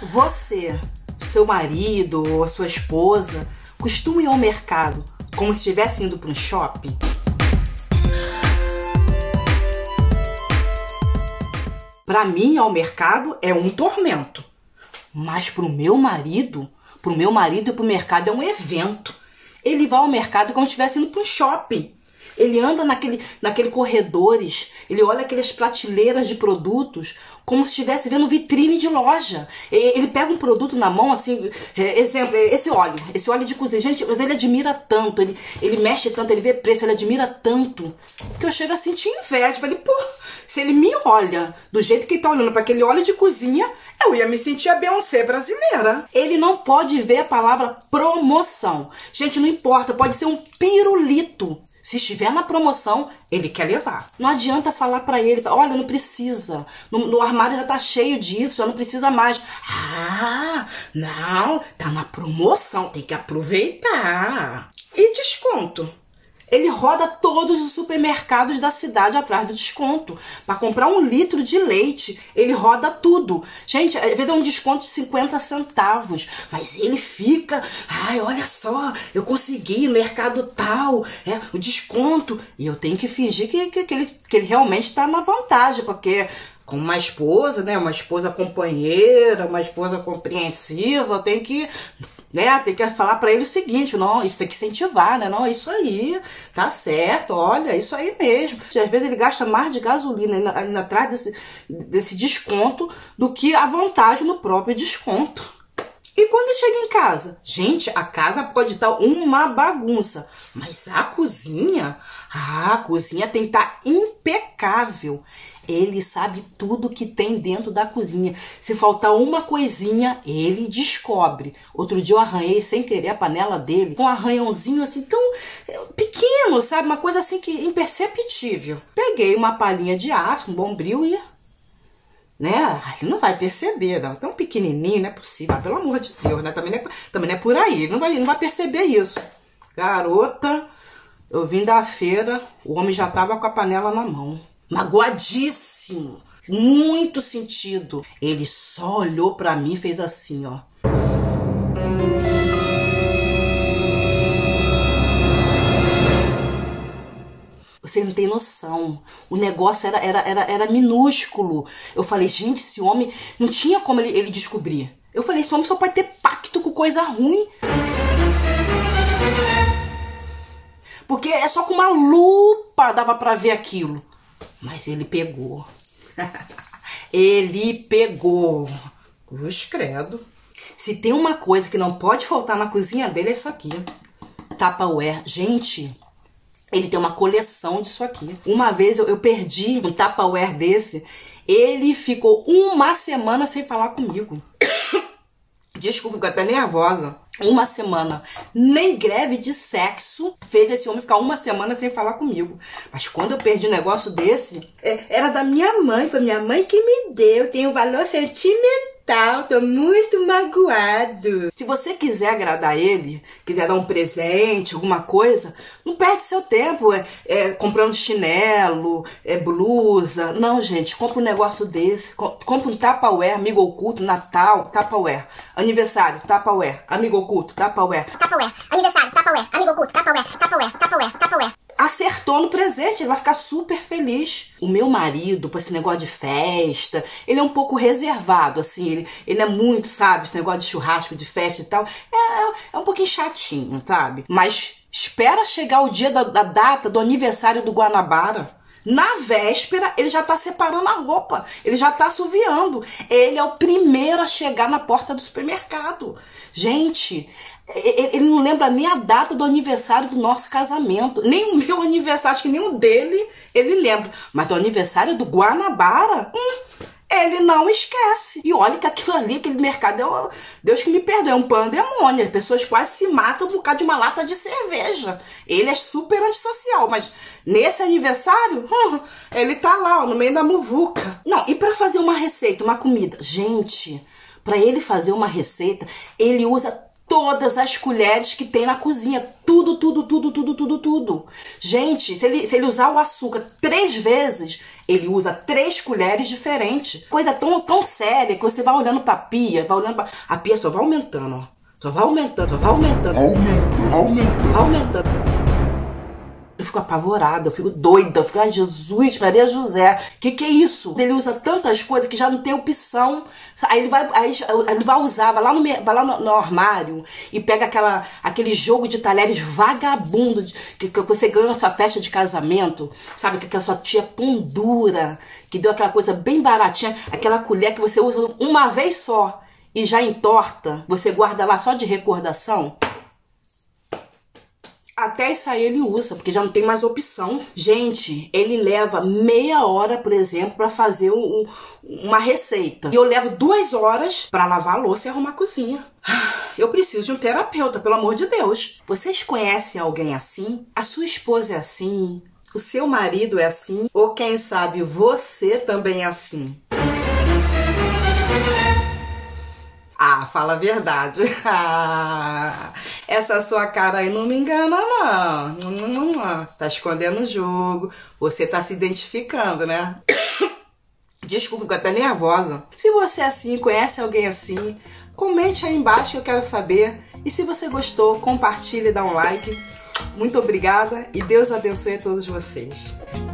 Você, seu marido ou a sua esposa costumam ir ao mercado como se estivesse indo para um shopping? Para mim, ao mercado é um tormento. Mas pro meu marido e pro mercado é um evento. Ele vai ao mercado como se estivesse indo para um shopping. Ele anda naquele corredores, ele olha aquelas prateleiras de produtos como se estivesse vendo vitrine de loja. Ele pega um produto na mão, assim, exemplo, esse óleo de cozinha. Gente, mas ele admira tanto, ele mexe tanto, ele vê preço, ele admira tanto, que eu chego a sentir inveja. Falei, pô, se ele me olha do jeito que ele tá olhando para aquele óleo de cozinha, eu ia me sentir a Beyoncé brasileira. Ele não pode ver a palavra promoção. Gente, não importa, pode ser um pirulito. Se estiver na promoção, ele quer levar. Não adianta falar pra ele, olha, não precisa. No armário já tá cheio disso, já não precisa mais. Ah, não, tá na promoção, tem que aproveitar. E desconto? Ele roda todos os supermercados da cidade atrás do desconto. Para comprar 1 litro de leite, ele roda tudo. Gente, às vezes é um desconto de 50 centavos. Mas ele fica, ai, olha só, eu consegui no mercado tal, o desconto. E eu tenho que fingir que ele realmente está na vantagem, porque com uma esposa, né, uma esposa companheira, uma esposa compreensiva, eu tenho que... tem que falar pra ele o seguinte, não, isso tem que incentivar, né? Não, isso aí, tá certo, olha, isso aí mesmo. Às vezes ele gasta mais de gasolina ali atrás desse desconto do que a vantagem no próprio desconto. E quando ele chega em casa? Gente, a casa pode estar uma bagunça, mas a cozinha tem que estar impecável. Ele sabe tudo que tem dentro da cozinha. Se faltar uma coisinha, ele descobre. Outro dia eu arranhei sem querer a panela dele, com um arranhãozinho assim tão pequeno, sabe? Uma coisa assim que imperceptível. Peguei uma palhinha de aço, um bombril e... ele não vai perceber, não. Tão pequenininho, não é possível. Pelo amor de Deus, né? Também não é por aí. Não vai perceber isso. Garota, eu vim da feira, o homem já tava com a panela na mão. Magoadíssimo. Muito sentido. Ele só olhou pra mim e fez assim, ó. Você não tem noção. O negócio era minúsculo. Eu falei, gente, esse homem... Não tinha como ele descobrir. Eu falei, esse homem só pode ter pacto com coisa ruim. Porque é só com uma lupa dava pra ver aquilo. Mas ele pegou. Ele pegou. Cruz credo. Se tem uma coisa que não pode faltar na cozinha dele, é isso aqui. Tupperware. Gente... Ele tem uma coleção disso aqui. Uma vez eu perdi um Tupperware desse. Ele ficou uma semana sem falar comigo. Desculpa, fico até nervosa. Uma semana. Nem greve de sexo fez esse homem ficar uma semana sem falar comigo. Mas quando eu perdi um negócio desse, era da minha mãe. Foi minha mãe que me deu. Tem um valor sentimental. Tô muito magoado. Se você quiser agradar ele, quiser dar um presente, alguma coisa, não perde seu tempo comprando chinelo, blusa. Não, gente, compra um negócio desse. Compra um Tupperware, amigo oculto, Natal, Tupperware. Aniversário, Tupperware, amigo oculto, Tupperware. Tupperware, aniversário, Tupperware, amigo oculto, Tupperware, Tupperware, Tupperware, Tupperware. Acertou no presente, ele vai ficar super feliz. O meu marido, com esse negócio de festa, ele é um pouco reservado, assim, ele é muito, sabe, esse negócio de churrasco, de festa e tal, é um pouquinho chatinho, sabe? Mas espera chegar o dia da data do aniversário do Guanabara. Na véspera, ele já tá separando a roupa, ele já tá assoviando. Ele é o primeiro a chegar na porta do supermercado. Gente, ele não lembra nem a data do aniversário do nosso casamento. Nem o meu aniversário, acho que nem o dele, ele lembra. Mas do aniversário do Guanabara, ele não esquece. E olha que aquilo ali, aquele mercado, Deus que me perdoe, é um pandemônio. As pessoas quase se matam por causa de uma lata de cerveja. Ele é super antissocial, mas nesse aniversário, ele tá lá, ó, no meio da muvuca. Não, e pra fazer uma receita, uma comida? Gente, pra ele fazer uma receita, ele usa todas as colheres que tem na cozinha. Tudo, tudo, tudo, tudo, tudo, tudo. Gente, se ele usar o açúcar 3 vezes, ele usa 3 colheres diferentes. Coisa tão séria que você vai olhando pra pia, vai olhando pra... A pia só vai aumentando, ó. Só vai aumentando, só vai aumentando. Aumentando. Eu fico apavorada, eu fico doida, eu fico, ai, Jesus, Maria José, que é isso? Ele usa tantas coisas que já não tem opção. Aí ele vai usar, vai lá no armário e pega aquele jogo de talheres vagabundo que você ganha na sua festa de casamento, sabe? Que a sua tia pendura, que deu aquela coisa bem baratinha, aquela colher que você usa uma vez só e já entorta, você guarda lá só de recordação. Até isso aí ele usa, porque já não tem mais opção. Gente, ele leva meia hora, por exemplo, pra fazer uma receita. E eu levo 2 horas pra lavar a louça e arrumar a cozinha. Eu preciso de um terapeuta, pelo amor de Deus. Vocês conhecem alguém assim? A sua esposa é assim? O seu marido é assim? Ou quem sabe você também é assim? Ah, fala a verdade. Essa sua cara aí não me engana, não. Tá escondendo o jogo. Você tá se identificando, né? Desculpa, fico até nervosa. Se você é assim, conhece alguém assim, comente aí embaixo que eu quero saber. E se você gostou, compartilhe e dá um like. Muito obrigada e Deus abençoe a todos vocês.